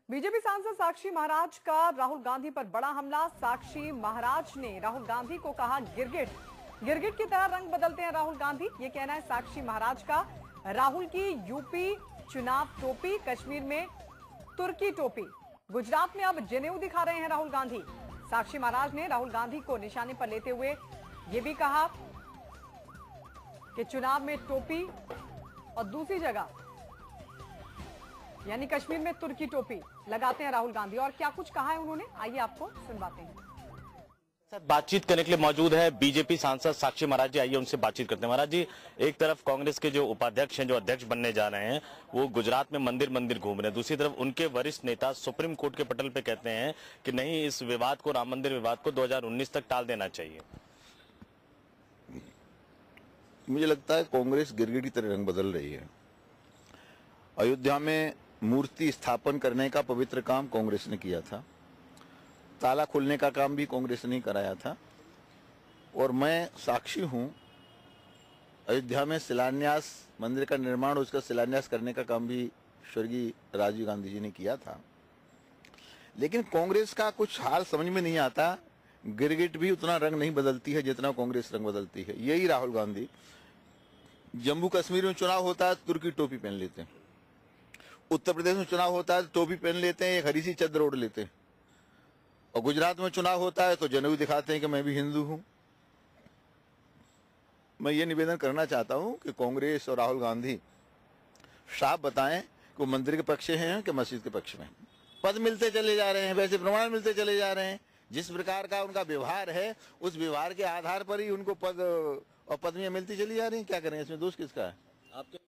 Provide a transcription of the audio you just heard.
BJP सांसद साक्षी महाराज का राहुल गांधी पर बड़ा हमला। साक्षी महाराज ने राहुल गांधी को कहा गिरगिट। गिरगिट की तरह रंग बदलते हैं राहुल गांधी, ये कहना है साक्षी महाराज का। राहुल की यूपी चुनाव टोपी, कश्मीर में तुर्की टोपी, गुजरात में अब जनेऊ दिखा रहे हैं राहुल गांधी। साक्षी महाराज ने राहुल गांधी को निशाने पर लेते हुए यह भी कहा कि चुनाव में टोपी और दूसरी जगह यानी कश्मीर में तुर्की टोपी लगाते हैं राहुल गांधी। और क्या कुछ कहा है उन्होंने, आइए आपको सुनवाते हैं। बातचीत करने के लिए मौजूद है बीजेपी सांसद साक्षी महाराज जी, आइए उनसे बातचीत करते हैं। महाराज जी, एक तरफ कांग्रेस के जो उपाध्यक्ष हैं, जो अध्यक्ष बनने जा रहे हैं, वो गुजरात में मंदिर मंदिर घूम रहे हैं। दूसरी तरफ उनके वरिष्ठ नेता सुप्रीम कोर्ट के पटल पे कहते हैं कि नहीं, इस विवाद को, राम मंदिर विवाद को 2019 तक टाल देना चाहिए। मुझे लगता है कांग्रेस गिरगिट की तरह रंग बदल रही है। अयोध्या में मूर्ति स्थापन करने का पवित्र काम कांग्रेस ने किया था, ताला खोलने का काम भी कांग्रेस ने कराया था, और मैं साक्षी हूं। अयोध्या में शिलान्यास, मंदिर का निर्माण, उसका शिलान्यास करने का काम भी स्वर्गीय राजीव गांधी जी ने किया था। लेकिन कांग्रेस का कुछ हाल समझ में नहीं आता। गिरगिट भी उतना रंग नहीं बदलती है जितना कांग्रेस रंग बदलती है। यही राहुल गांधी जम्मू कश्मीर में चुनाव होता है तुर्की टोपी पहन लेते हैं, उत्तर प्रदेश में चुनाव होता है टोपी पहन लेते हैं, एक हरी सी चद्दर ओढ़ लेते हैं, और गुजरात में चुनाव होता है तो जनेऊ दिखाते हैं कि मैं भी हिंदू हूं। मैं ये निवेदन करना चाहता हूं कि कांग्रेस और राहुल गांधी साफ बताएं कि वो मंदिर के पक्ष हैं कि मस्जिद के पक्ष में। पद मिलते चले जा रहे हैं, वैसे प्रमाण मिलते चले जा रहे हैं। जिस प्रकार का उनका व्यवहार है, उस व्यवहार के आधार पर ही उनको पद और पदवियां मिलती चली जा रही हैं। क्या करें, इसमें दोष किसका है?